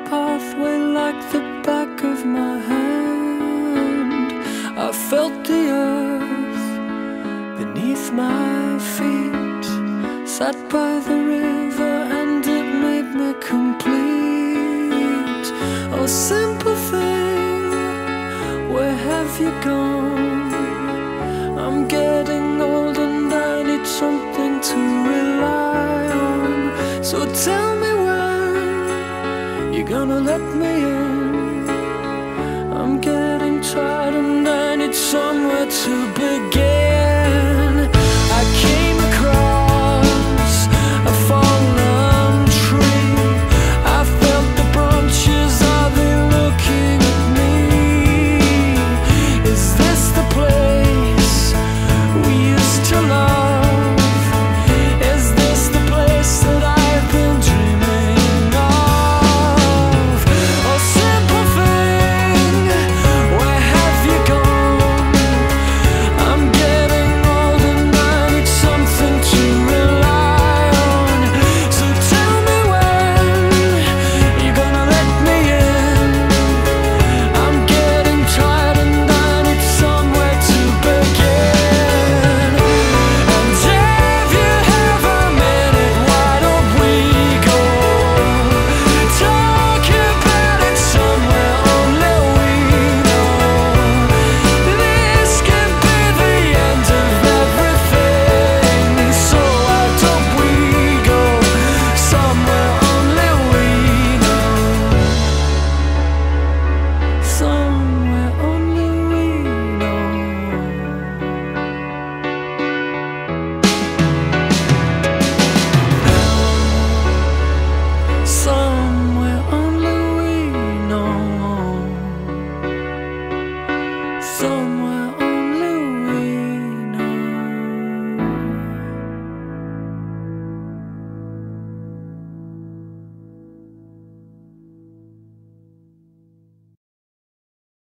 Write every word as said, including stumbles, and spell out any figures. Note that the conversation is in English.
pathway like the back of my hand. I felt the earth beneath my feet, sat by the river and it made me complete. Oh, simple thing, where have you gone? I'm getting old and I need something to rely on. So tell me when you're gonna let me in. I'm getting tired and I need somewhere to begin. I came across a fallen tree. I felt the branches, are they looking at me? Is this the place we used to love? Is this the place that I've been dreaming of? Oh, simple thing, where have you gone? I'm getting old and I need something to rely on. So tell me when you're gonna let me in. I'm getting tired and I need somewhere to begin. And if you have a minute, why don't we go talk about it somewhere only we know? This could be the end of everything. So why don't we go somewhere only we know? Somewhere only we know. Somewhere only we know. Somewhere